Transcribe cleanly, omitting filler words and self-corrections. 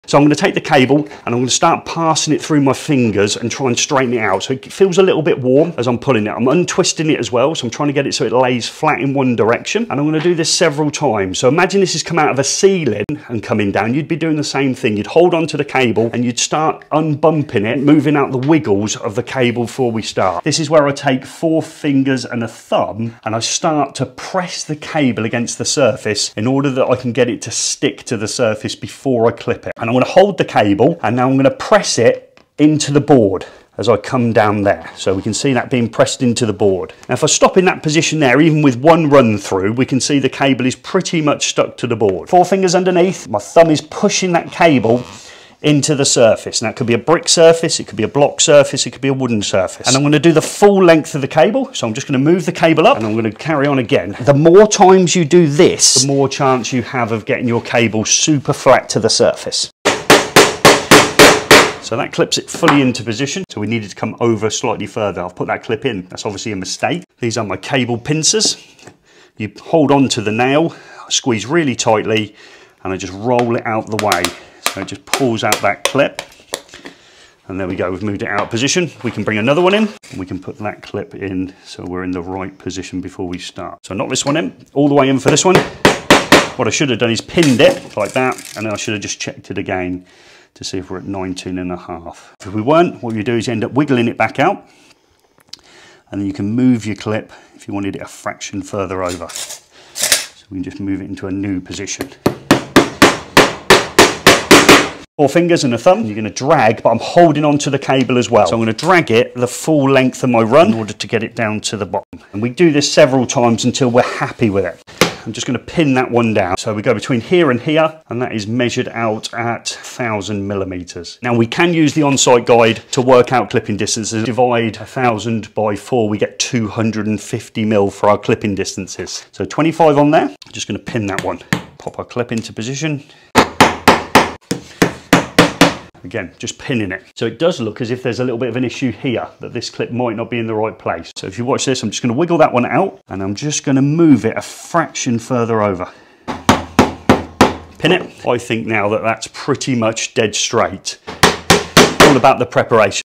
So I'm going to take the cable and I'm going to start passing it through my fingers and try and straighten it out. So it feels a little bit warm as I'm pulling it. I'm untwisting it as well, so I'm trying to get it so it lays flat in one direction. And I'm going to do this several times. So imagine this has come out of a ceiling and coming down. You'd be doing the same thing. You'd hold onto the cable and you'd start unbumping it, moving out the wiggles of the cable before we start. This is where I take 4 fingers and a thumb and I start to press the cable against the surface in order that I can get it to stick to the surface before I clip it. And I'm going to hold the cable and now I'm going to press it into the board as I come down there. So we can see that being pressed into the board. Now if I stop in that position there, even with one run through, we can see the cable is pretty much stuck to the board. 4 fingers underneath, my thumb is pushing that cable into the surface. Now it could be a brick surface, it could be a block surface, it could be a wooden surface. And I'm going to do the full length of the cable. So I'm just going to move the cable up and I'm going to carry on again. The more times you do this, the more chance you have of getting your cable super flat to the surface. So that clips it fully into position. So we needed to come over slightly further. I've put that clip in. That's obviously a mistake. These are my cable pincers. You hold on to the nail, squeeze really tightly, and I just roll it out the way. So it just pulls out that clip. And there we go, we've moved it out of position. We can bring another one in, and we can put that clip in so we're in the right position before we start. So knock this one in, all the way in for this one. What I should have done is pinned it like that, and then I should have just checked it again to see if we're at 19.5. If we weren't, what you do is you end up wiggling it back out, and then you can move your clip if you wanted it a fraction further over. So we can just move it into a new position. 4 fingers and a thumb. You're going to drag, but I'm holding onto the cable as well. So I'm going to drag it the full length of my run in order to get it down to the bottom. And we do this several times until we're happy with it. I'm just going to pin that one down. So we go between here and here, and that is measured out at 1,000 millimeters. Now we can use the on-site guide to work out clipping distances. Divide 1,000 by 4, we get 250 mil for our clipping distances. So 25 on there. I'm just going to pin that one. Pop our clip into position. Again, just pinning it. So it does look as if there's a little bit of an issue here, that this clip might not be in the right place. So if you watch this, I'm just going to wiggle that one out and I'm just going to move it a fraction further over. Pin it. I think now that that's pretty much dead straight. All about the preparation.